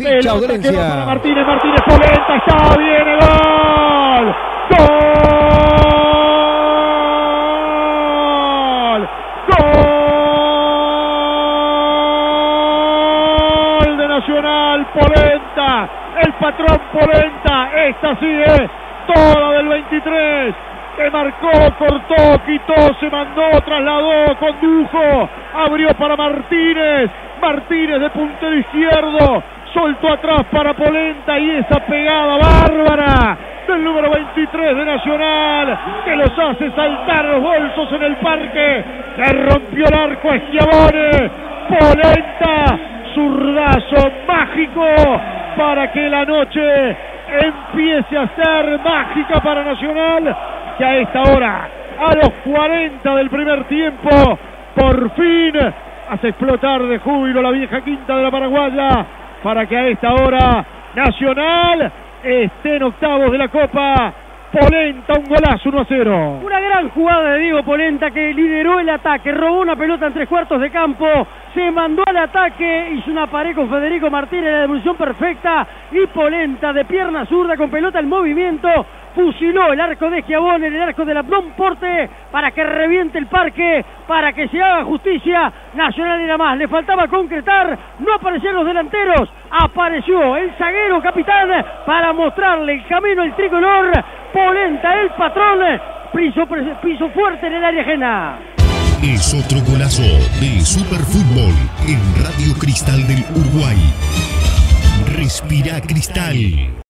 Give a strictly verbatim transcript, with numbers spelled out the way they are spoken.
Pincha Audiencia. Para Martínez, Martínez, Polenta, está bien el gol. Gol. Gol de Nacional, Polenta, el patrón Polenta, esta sí es toda del veintitrés. Que marcó, cortó, quitó, se mandó, trasladó, condujo, abrió para Martínez, Martínez de puntero izquierdo, soltó atrás para Polenta y esa pegada bárbara del número veintitrés de Nacional que los hace saltar los bolsos en el parque, que rompió el arco a Schiavone. Polenta, zurdazo mágico para que la noche empiece a ser mágica para Nacional, que a esta hora, a los cuarenta del primer tiempo, por fin hace explotar de júbilo la vieja quinta de la Paraguaya, para que a esta hora Nacional esté en octavos de la Copa. Polenta, un golazo, uno a cero. Una gran jugada de Diego Polenta, que lideró el ataque, robó una pelota en tres cuartos de campo, se mandó al ataque, hizo una pared con Federico Martínez, la devolución perfecta, y Polenta de pierna zurda con pelota en movimiento fusiló el arco de Schiavone, el arco de la Porte, para que reviente el parque, para que se haga justicia. Nacional era más, le faltaba concretar, no aparecieron los delanteros, apareció el zaguero capitán para mostrarle el camino al tricolor. Polenta, el patrón, piso, piso fuerte en el área ajena. Es otro golazo de Superfútbol en Radio Cristal del Uruguay. Respira Cristal.